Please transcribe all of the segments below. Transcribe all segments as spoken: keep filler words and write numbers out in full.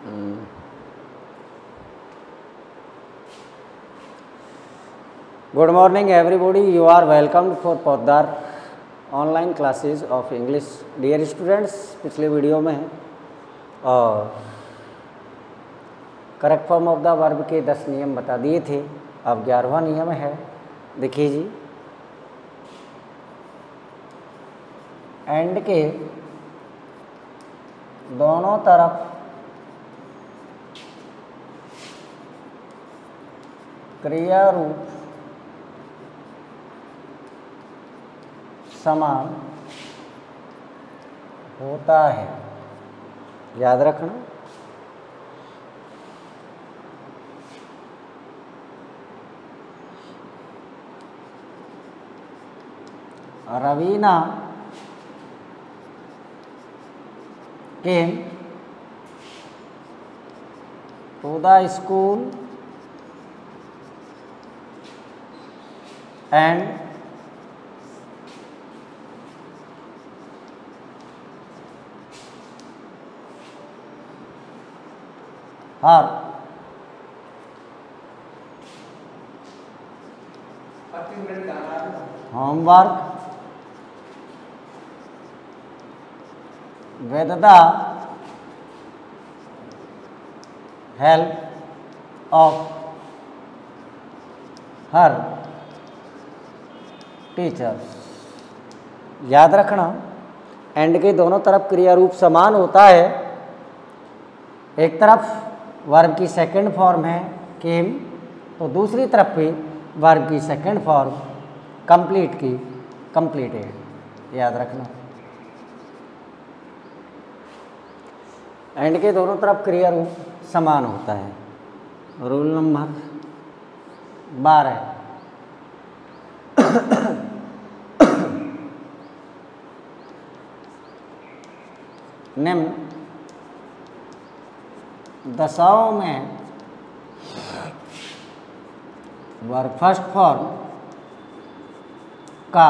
Good morning everybody, you are welcomed for Poddar online classes of English. Dear students, पिछले video में और correct form of the verb के दस नियम बता दिए थे। अब ग्यारहवां नियम है, देखिए जी। एंड के दोनों तरफ क्रिया रूप समान होता है, याद रखना। Raveena came to the school and her homework with the help of her teachers. याद रखना, एंड के दोनों तरफ क्रिया रूप समान होता है। एक तरफ वर्ब की सेकंड फॉर्म है केम, तो दूसरी तरफ भी वर्ब की सेकंड फॉर्म कंप्लीट की कंप्लीटेड। याद रखना, एंड के दोनों तरफ क्रिया रूप समान होता है। रूल नंबर बारह, निम्न दशाओं में वर्ब फर्स्ट फॉर्म का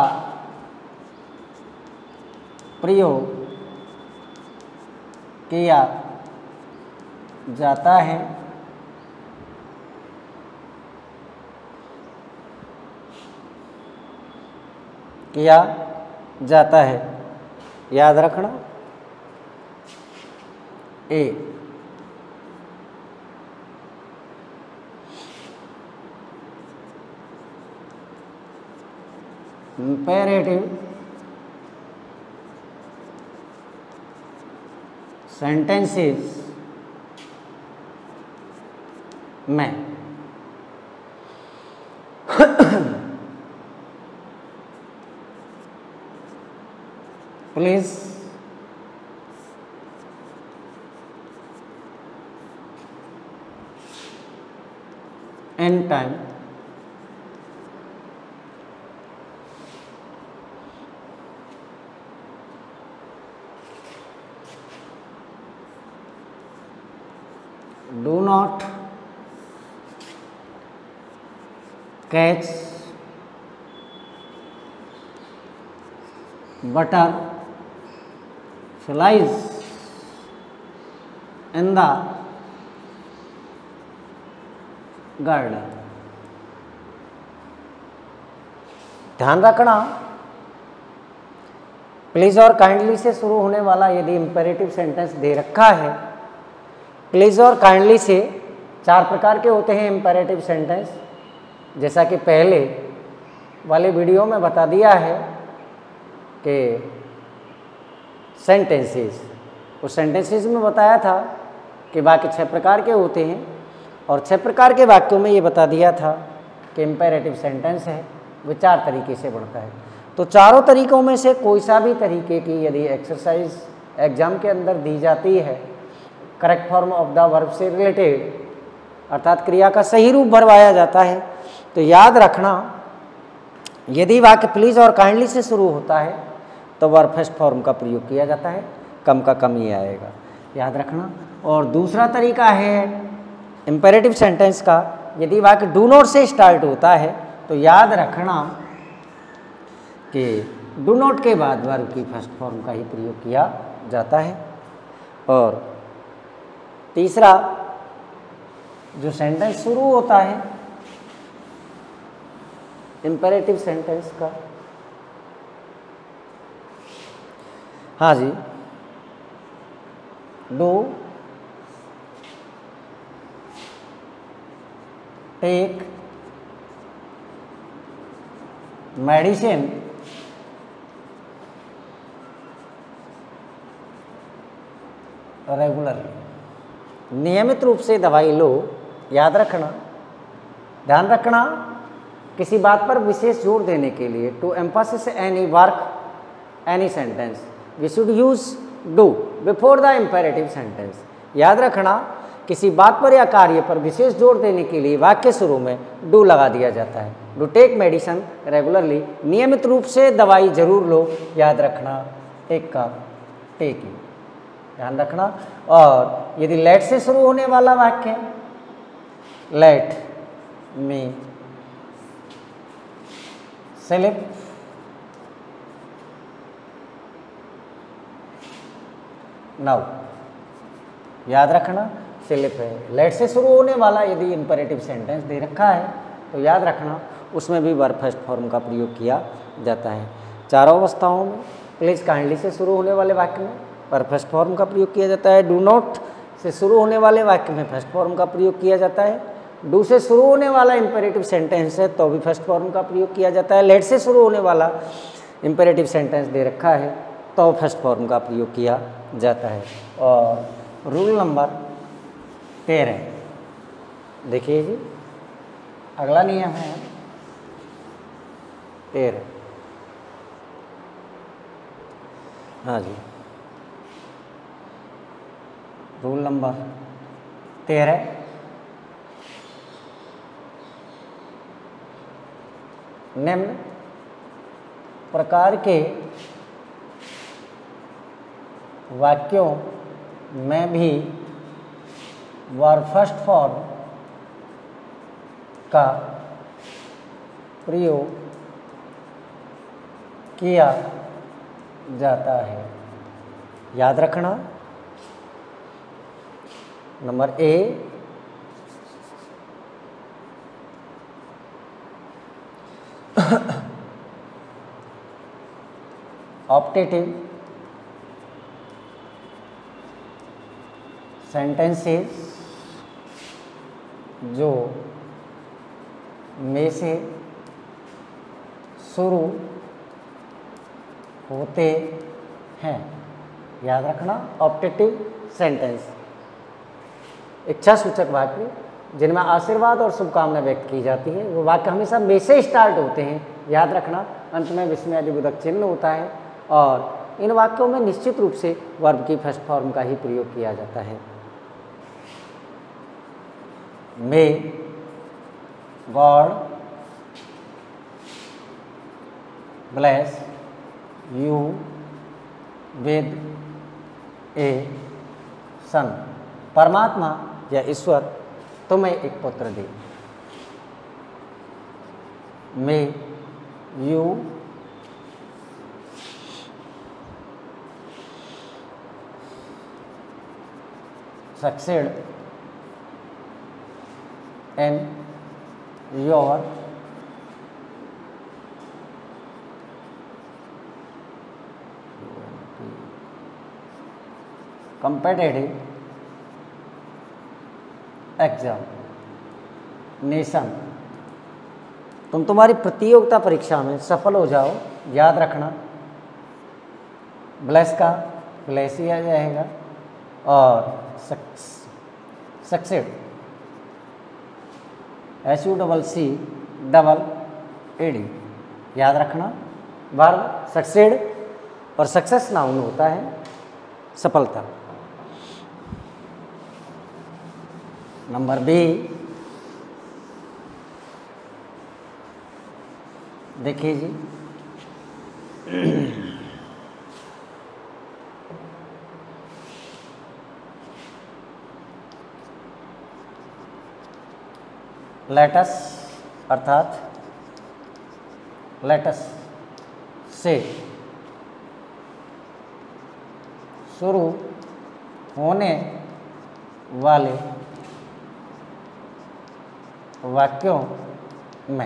प्रयोग किया जाता है। किया जाता है, याद रखना। ए इंपेरेटिव सेंटेंसेस में please an time do not catch butterflies in the garden। ध्यान रखना, प्लीज और काइंडली से शुरू होने वाला यदि इंपेरेटिव सेंटेंस दे रखा है, प्लीज और काइंडली से चार प्रकार के होते हैं इंपेरेटिव सेंटेंस। जैसा कि पहले वाले वीडियो में बता दिया है कि सेंटेंसेस, उस सेंटेंसेस में बताया था कि वाक्य छह प्रकार के होते हैं, और छह प्रकार के वाक्यों में ये बता दिया था कि इंपेरेटिव सेंटेंस है वो चार तरीके से बढ़ता है। तो चारों तरीकों में से कोई सा भी तरीके की यदि एक्सरसाइज एग्जाम के अंदर दी जाती है correct form of the verb से रिलेटेड, अर्थात क्रिया का सही रूप भरवाया जाता है, तो याद रखना यदि वाक्य प्लीज और काइंडली से शुरू होता है तो वर्ब फर्स्ट फॉर्म का प्रयोग किया जाता है, कम का कम ही आएगा, याद रखना। और दूसरा तरीका है इंपेरेटिव सेंटेंस का, यदि वाक्य डू नॉट से स्टार्ट होता है तो याद रखना कि डू नॉट के बाद वर्ब की फर्स्ट फॉर्म का ही प्रयोग किया जाता है। और तीसरा, जो सेंटेंस शुरू होता है इंपेरेटिव सेंटेंस का, हाँ जी, डू, टेक मेडिसिन, रेगुलरली, नियमित रूप से दवाई लो। याद रखना, ध्यान रखना, किसी बात पर विशेष जोर देने के लिए, to emphasis any work any sentence we should use do before the imperative sentence. याद रखना, किसी बात पर या कार्य पर विशेष जोर देने के लिए वाक्य शुरू में डू लगा दिया जाता है। डू टेक मेडिसिन रेगुलरली, नियमित रूप से दवाई जरूर लो। याद रखना, टेक का टेकिंग, ध्यान रखना। और यदि लेट से शुरू होने वाला वाक्य, लेट मी स्लिप नाउ, याद रखना स्लिप है। लेट से शुरू होने वाला यदि इंपेरेटिव सेंटेंस दे रखा है तो याद रखना उसमें भी वर्ब फर्स्ट फॉर्म का प्रयोग किया जाता है। चारों अवस्थाओं में प्लीज काइंडली से शुरू होने वाले वाक्य में वर्ब फर्स्ट फॉर्म का प्रयोग किया जाता है। डू नॉट से शुरू होने वाले वाक्य में फर्स्ट फॉर्म का प्रयोग किया जाता है। डू से शुरू होने वाला इंपेरेटिव सेंटेंस है तो भी फर्स्ट फॉर्म का प्रयोग किया जाता है। लेट से शुरू होने वाला इंपेरेटिव सेंटेंस दे रखा है तो फर्स्ट फॉर्म का प्रयोग किया जाता है। और रूल नंबर तेरह, देखिए जी, अगला नियम है तेरह। हाँ जी, रूल नंबर तेरह, निम्न प्रकार के वाक्यों में भी वर्ब फर्स्ट फॉर्म का प्रयोग किया जाता है। याद रखना, नंबर ए, ऑप्टेटिव सेंटेंसेस जो में से शुरू होते हैं। याद रखना, ऑप्टेटिव सेंटेंस इच्छा सूचक वाक्य जिनमें आशीर्वाद और शुभकामना व्यक्त की जाती है, वो वाक्य हमेशा में से स्टार्ट होते हैं। याद रखना, अंत में विस्मयादिबोधक चिन्ह होता है और इन वाक्यों में निश्चित रूप से वर्ब की फर्स्ट फॉर्म का ही प्रयोग किया जाता है। May God bless you with a son, परमात्मा या ईश्वर तुम्हें एक पुत्र दे। May you succeed in your competitive examination, तुम तुम्हारी प्रतियोगिता परीक्षा में सफल हो जाओ। याद रखना, ब्लेस का ब्लेस ही आ जाएगा और succeed S U double C double A D. याद रखना, वर्ब सक्सेड और सक्सेस नाउन होता है सफलता। नंबर बी, देखिए जी, लेटस अर्थात लेटस से शुरू होने वाले वाक्यों में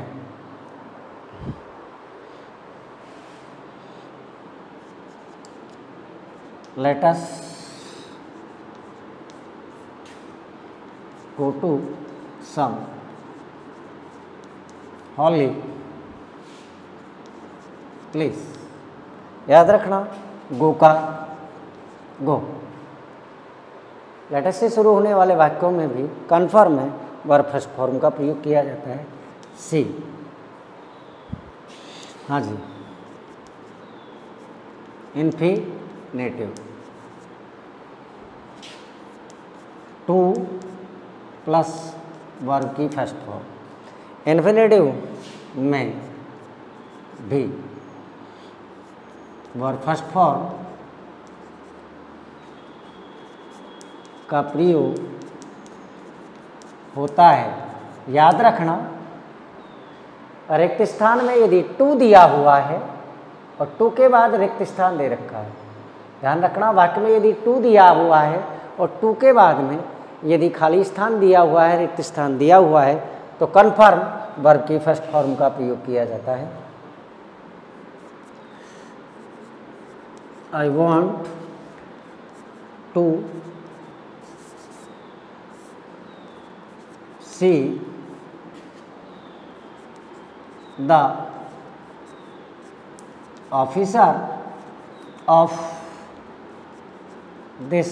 let us go to some holy place। याद रखना गो का गो। लेटर से शुरू होने वाले वाक्यों में भी कन्फर्म में वर्ब फर्स्ट फॉर्म का प्रयोग किया जाता है सी। हाँ जी, इन्फिनेटिव टू प्लस वर्ब की फर्स्ट फॉर्म। इन्फिनेटिव में भी वर्ब फर्स्ट फॉर्म का प्रयोग होता है। याद रखना रिक्त स्थान में यदि टू दिया हुआ है और टू के बाद रिक्त स्थान दे रखा है, ध्यान रखना वाक्य में यदि टू दिया हुआ है और टू के बाद में यदि खाली स्थान दिया हुआ है, रिक्त स्थान दिया हुआ है, तो कन्फर्म वर्ब की फर्स्ट फॉर्म का प्रयोग किया जाता है। I want to see the officer of this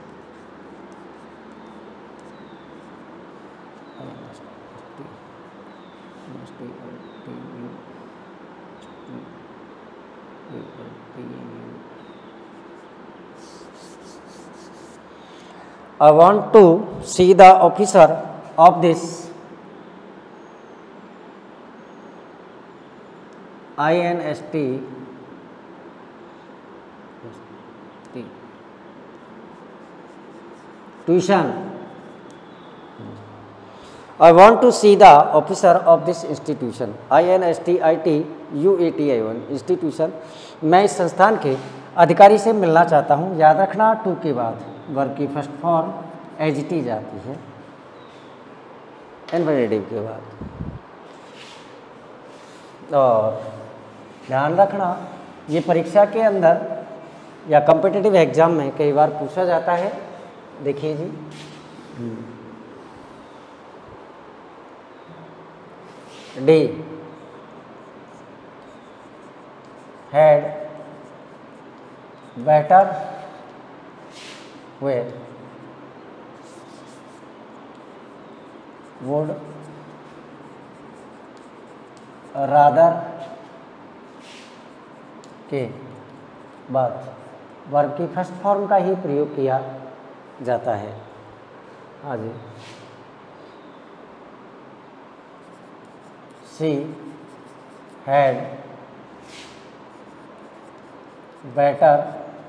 I want to see the officer of this I N S T tuition. I want to see the officer of this institution I N S T I T U A T I O N institution। मैं इस संस्थान के अधिकारी से मिलना चाहता हूँ। याद रखना टू के बाद वर्ब की फर्स्ट फॉर्म एज टी जाती है इन्फिनेटिव के बाद। और ध्यान रखना ये परीक्षा के अंदर या कॉम्पिटिटिव एग्जाम में कई बार पूछा जाता है। देखिए जी, डी had better we would rather के बाद वर्ब की फर्स्ट फॉर्म का ही प्रयोग किया जाता है। हाँ जी, she had better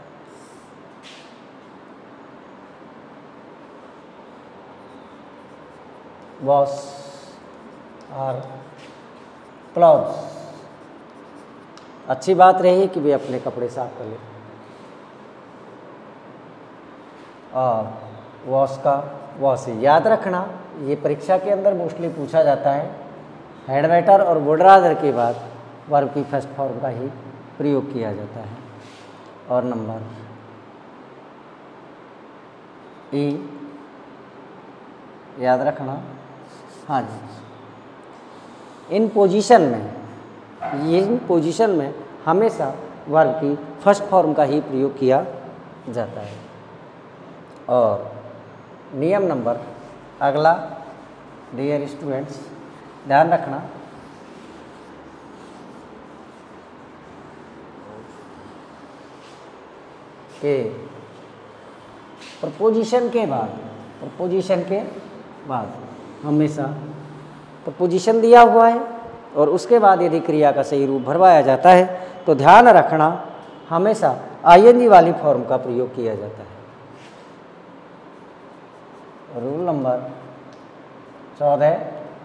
wash our clothes. अच्छी बात रही कि वे अपने कपड़े साफ कर ले। और वॉश का वॉश याद रखना ये परीक्षा के अंदर मोस्टली पूछा जाता है। हैड बेटर और वुड रादर के बाद वर्ब की फर्स्ट फॉर्म का ही प्रयोग किया जाता है। और नंबर ई याद रखना। हाँ जी, इन पोजीशन में ये इन पोजीशन में हमेशा वर्ब की फर्स्ट फॉर्म का ही प्रयोग किया जाता है। और नियम नंबर अगला, डियर स्टूडेंट्स ध्यान रखना कि प्रपोजिशन के बाद प्रपोजिशन के बाद हमेशा प्रपोजिशन दिया हुआ है और उसके बाद यदि क्रिया का सही रूप भरवाया जाता है तो ध्यान रखना हमेशा आईएनजी वाली फॉर्म का प्रयोग किया जाता है। रूल नंबर चौदह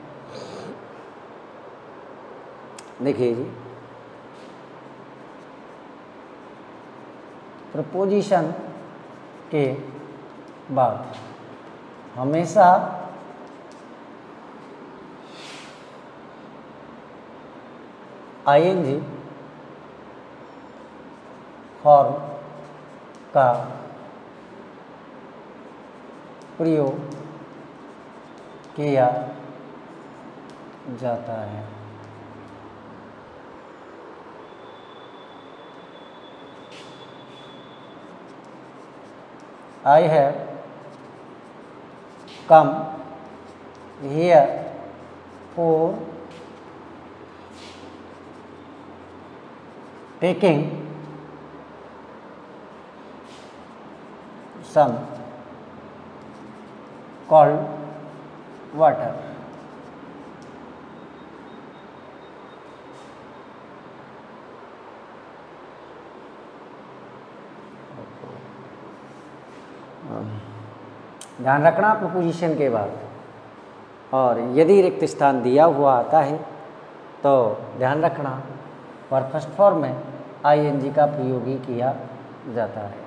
देखिए जी, प्रपोजिशन के बाद हमेशा आईएनजी फॉर्म का प्रयोग किया जाता है। I have come here for taking some cold water. ध्यान रखना प्रपोजिशन के बाद, और यदि रिक्त स्थान दिया हुआ आता है तो ध्यान रखना पर फर्स्ट फॉर्म में आईएनजी का प्रयोग ही किया जाता है।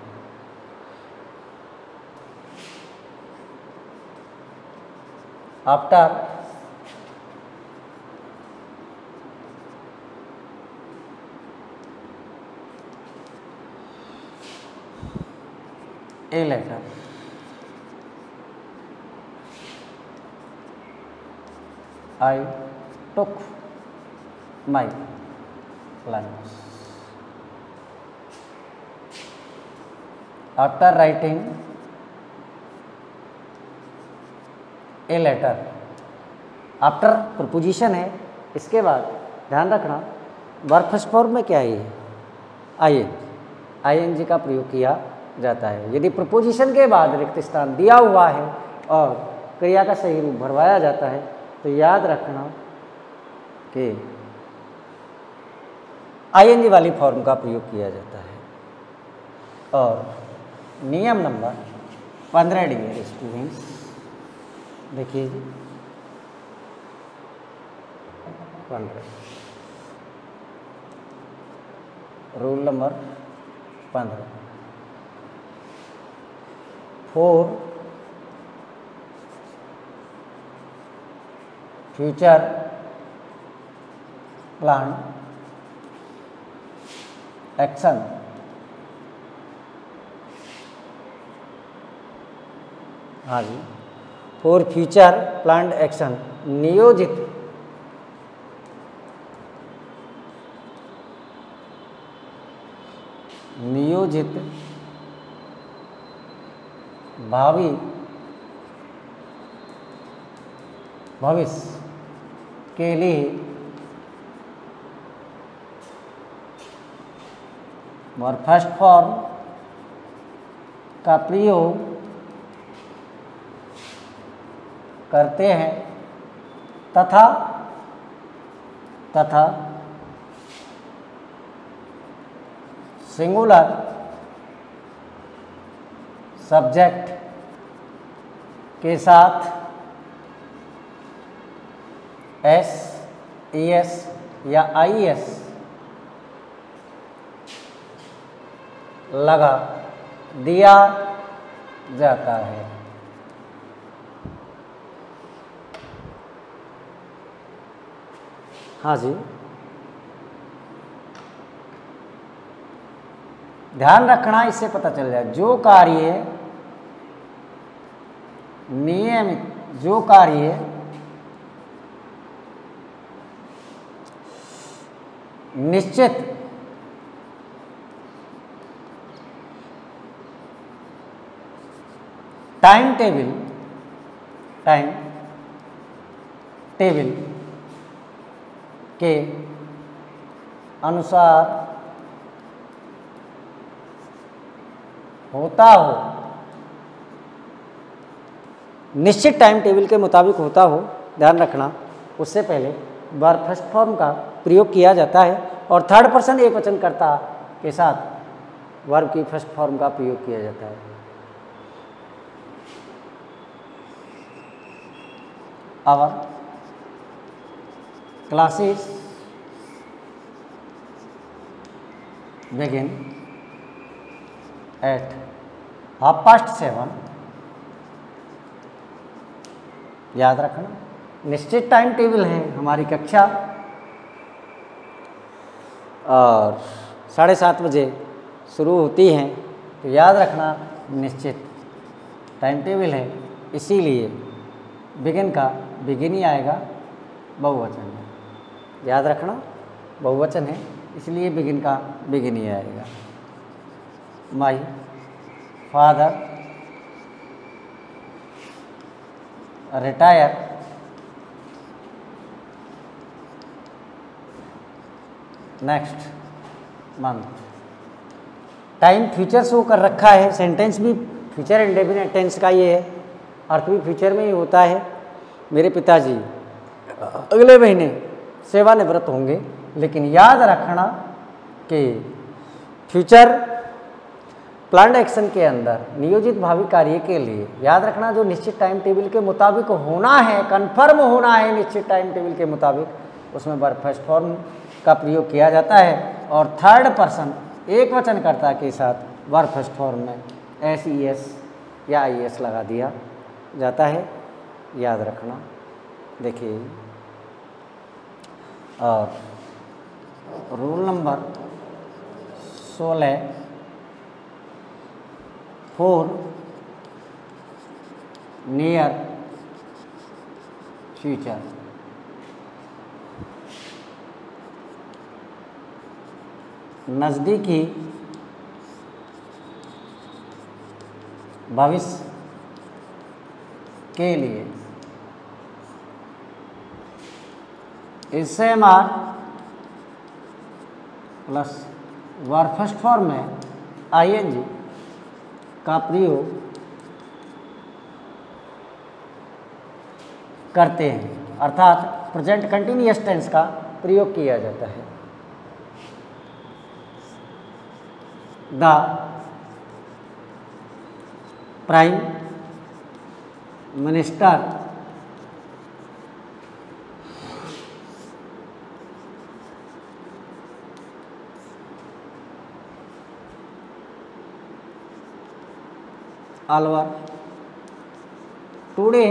After a letter I took my lunch. After writing a letter, after preposition है, इसके बाद ध्यान रखना वर्ब फर्स्ट फॉर्म में क्या है, आई आईएनजी का प्रयोग किया जाता है। यदि प्रपोजिशन के बाद रिक्त स्थान दिया हुआ है और क्रिया का सही रूप भरवाया जाता है तो याद रखना कि आईएनजी वाली फॉर्म का प्रयोग किया जाता है। और नियम नंबर पंद्रह डियर स्टूडेंट्स देखिए जी, पंद्रह रूल नंबर पंद्रह, फोर फ्यूचर प्लान एक्शन हाँ जी, फॉर फ्यूचर प्लान एक्शन नियोजित नियोजित भावी भविष्य के लिए और फर्स्ट फॉर्म का प्रयोग करते हैं तथा तथा सिंगुलर सब्जेक्ट के साथ एस, ई एस या आई एस लगा दिया जाता है। हाँ जी, ध्यान रखना, इससे पता चल जाए जो कार्य नियमित जो कार्य निश्चित टाइम टेबल टाइम टेबल के अनुसार होता हो, निश्चित टाइम टेबल के मुताबिक होता हो, ध्यान रखना उससे पहले वर्ब फर्स्ट फॉर्म का प्रयोग किया जाता है और थर्ड पर्सन एक वचन कर्ता के साथ वर्ब की फर्स्ट फॉर्म का प्रयोग किया जाता है। Our classes begin at half past seven याद रखना। निश्चित टाइम टेबल है हमारी कक्षा, और साढ़े सात बजे शुरू होती हैं, तो याद रखना निश्चित टाइम टेबल है, इसीलिए बिगिन का बिगिन ही आएगा, बहुवचन है। याद रखना बहुवचन है, इसलिए बिगिन का बिगिन ही आएगा। My father retire next month. Time future show कर रखा है, सेंटेंस भी फ्यूचर इंडेफिनिट टेंस का ये है, अर्थ भी फ्यूचर में ही होता है। मेरे पिताजी अगले महीने सेवानिवृत्त होंगे, लेकिन याद रखना कि फ्यूचर प्लान्ड एक्शन के अंदर नियोजित भावी कार्य के लिए याद रखना जो निश्चित टाइम टेबल के मुताबिक होना है, कन्फर्म होना है निश्चित टाइम टेबल के मुताबिक, उसमें वर्ब फर्स्ट फॉर्म का प्रयोग किया जाता है, और थर्ड पर्सन एक वचनकर्ता के साथ वर्ब फर्स्ट फॉर्म में एस ई एस या आई एस लगा दिया जाता है। याद रखना। देखिए, और रूल नंबर सोलह फोर नियर फ्यूचर। नज़दीकी भविष्य के लिए इससे am are plus verb first form में आई एन जी का प्रयोग करते हैं, अर्थात प्रेजेंट कंटिन्यूअस टेंस का प्रयोग किया जाता है। The prime minister Alwar today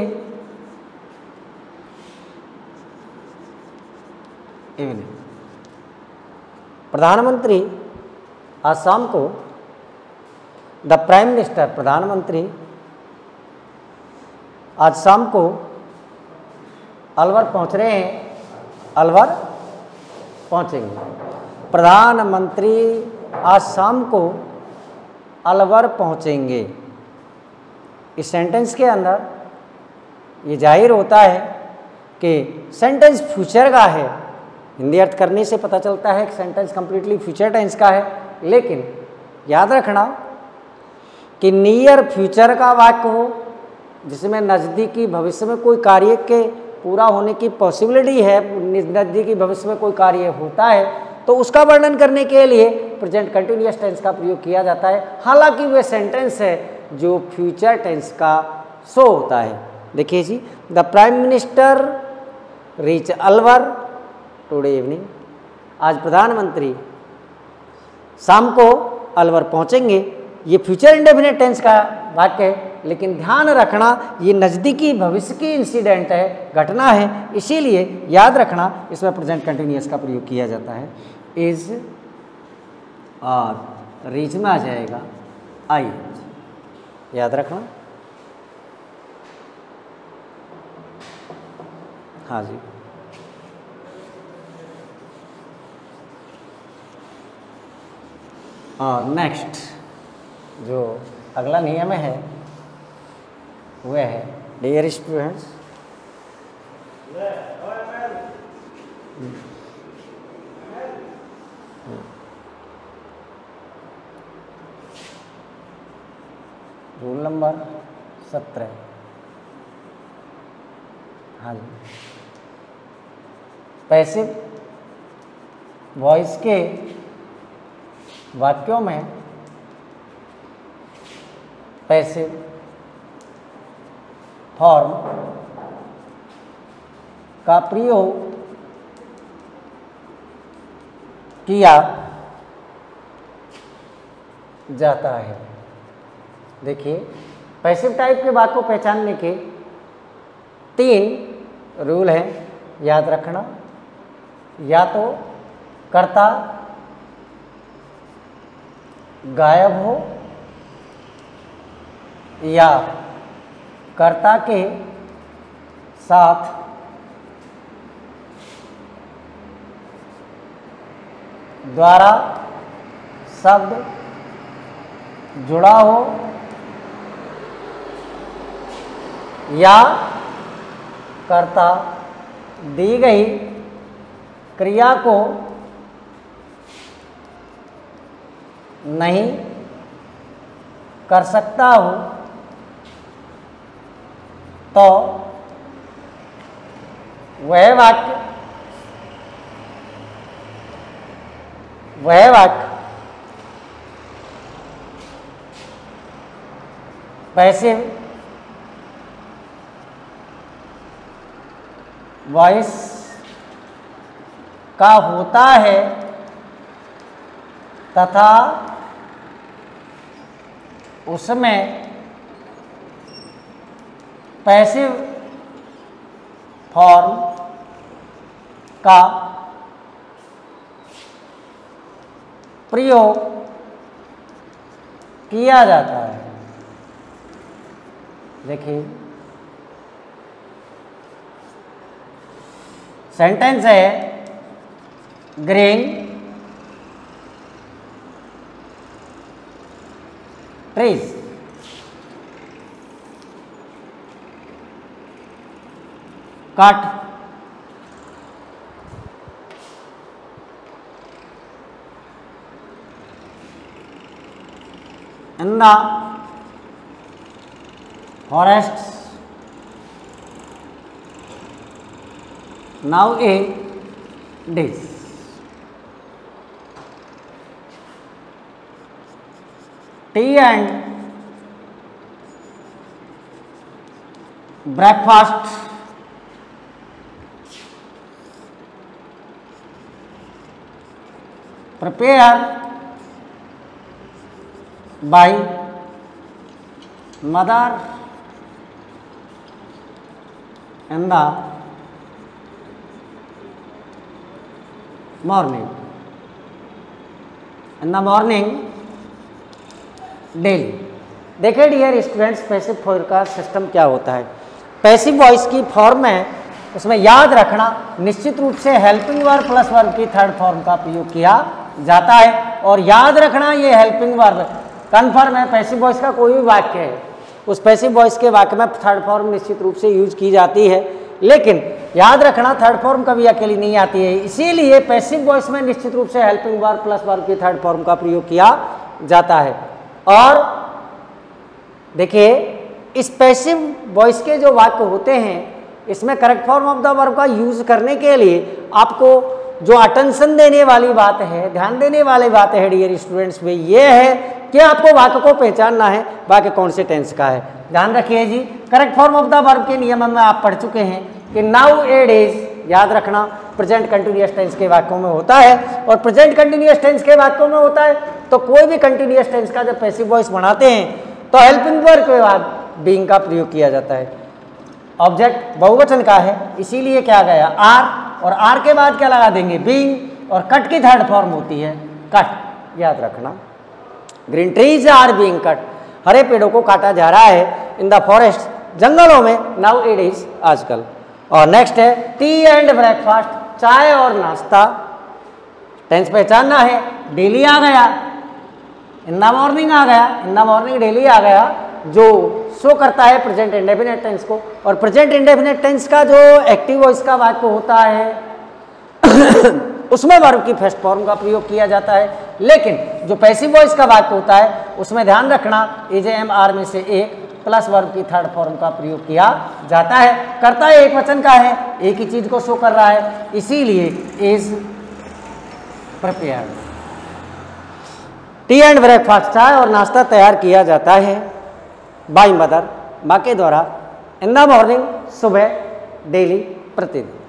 evening. प्रधानमंत्री आज शाम को, द प्राइम मिनिस्टर प्रधानमंत्री आज शाम को अलवर पहुंच रहे हैं, अलवर पहुंचेंगे। प्रधानमंत्री आज शाम को अलवर पहुंचेंगे। इस सेंटेंस के अंदर ये जाहिर होता है कि सेंटेंस फ्यूचर का है। हिंदी अर्थ करने से पता चलता है कि सेंटेंस कंप्लीटली फ्यूचर टेंस का है, लेकिन याद रखना कि नियर फ्यूचर का वाक्य हो जिसमें नज़दीकी भविष्य में कोई कार्य के पूरा होने की पॉसिबिलिटी है, नज़दीकी भविष्य में कोई कार्य होता है, तो उसका वर्णन करने के लिए प्रेजेंट कंटिन्यूअस टेंस का प्रयोग किया जाता है। हालांकि वह सेंटेंस है जो फ्यूचर टेंस का शो होता है। देखिए जी, the prime minister reach Alwar today evening. आज प्रधानमंत्री शाम को अलवर पहुंचेंगे। ये फ्यूचर इंडेफिनिट टेंस का वाक्य है, लेकिन ध्यान रखना ये नज़दीकी भविष्य की इंसिडेंट है, घटना है, इसीलिए याद रखना इसमें प्रेजेंट कंटिन्यूअस का प्रयोग किया जाता है। इज और रीच में आ जाएगा आई। याद रखना। हाँ जी, और नेक्स्ट जो अगला नियम है वह है डियर स्टूडेंट्स, रूल नंबर सत्रह। हाँ जी, पैसिव वॉइस के वाक्यों में पैसिव फॉर्म का प्रयोग किया जाता है। देखिए, पैसिव टाइप के वाक्य को पहचानने के तीन रूल हैं याद रखना, या तो कर्ता गायब हो या कर्ता के साथ द्वारा शब्द जुड़ा हो या कर्ता दी गई क्रिया को नहीं कर सकता हो तो वह वाक्य वह वाक्य पैसिव वॉइस का होता है तथा उसमें पैसिव फॉर्म का प्रयोग किया जाता है। देखिए सेंटेंस है green trees, cut in the forests nowadays. Tea and breakfast prepare by mother in the morning in the morning daily. देखिए डियर स्टूडेंट्स, पैसिव फॉर्म का सिस्टम क्या होता है। पैसिव वॉइस की फॉर्म है, उसमें याद रखना निश्चित रूप से हेल्पिंग वर्ब प्लस वर्ब की थर्ड फॉर्म का प्रयोग किया जाता है। और याद रखना ये हेल्पिंग वर्ब कन्फर्म है, पैसिव वॉइस का कोई भी वाक्य है उस पैसिव वॉइस के वाक्य में थर्ड फॉर्म निश्चित रूप से यूज की जाती है। लेकिन याद रखना थर्ड फॉर्म कभी अकेली नहीं आती है, इसीलिए पैसिव वॉइस में निश्चित रूप से हेल्पिंग वर्ब प्लस वर्ब की थर्ड फॉर्म का प्रयोग किया जाता है। और देखिए इस पैसिव वॉइस के जो वाक्य होते हैं इसमें correct form of the verb का यूज करने के लिए आपको जो अटेंशन देने वाली बात है, ध्यान देने वाली बात है डियर स्टूडेंट्स में ये है कि आपको वाक्य को पहचानना है वाक्य कौन से टेंस का है। ध्यान रखिए जी, correct form of the verb के नियम में आप पढ़ चुके हैं कि नाउ ए डेज याद रखना प्रेजेंट कंटिन्यूअस टेंस के वाक्यों में होता है। और प्रेजेंट कंटिन्यूअस टेंस के वाक्यों में होता है तो कोई भी कंटिन्यूअस टेंस का जब पैसिव वॉइस बनाते हैं तो हेल्पिंग वर्ब के बाद बीइंग का प्रयोग किया जाता है। ऑब्जेक्ट बहुवचन का है इसीलिए क्या गया आर, और आर के बाद क्या लगा देंगे बीइंग, और कट की थर्ड फॉर्म होती है कट। याद रखना green trees are being cut, हरे पेड़ों को काटा जा रहा है इन द फॉरेस्ट, जंगलों में नाउ इट इज आजकल। और नेक्स्ट है टी एंड ब्रेकफास्ट, चाय और नाश्ता। टेंस पहचानना है, डेली आ गया, इन द मॉर्निंग आ गया, इन द मॉर्निंग डेली आ गया जो शो करता है प्रेजेंट इंडेफिनिट टेंस को। और प्रेजेंट इंडेफिनिट टेंस का जो एक्टिव वॉइस का वाक्य होता है उसमें वर्ब की फर्स्ट फॉर्म का प्रयोग किया जाता है। लेकिन जो पैसिव वॉइस का वाक्य होता है उसमें ध्यान रखना इज एम आर में से एक प्लस वर्ब की थर्ड फॉर्म का प्रयोग किया जाता है। करता है एक वचन का है, एक ही चीज को शो कर रहा है, इसीलिए is prepared. Tea and breakfast, चाय और नाश्ता तैयार किया जाता है बाय मदर, माँ के द्वारा इन द मॉर्निंग, सुबह, डेली, प्रतिदिन।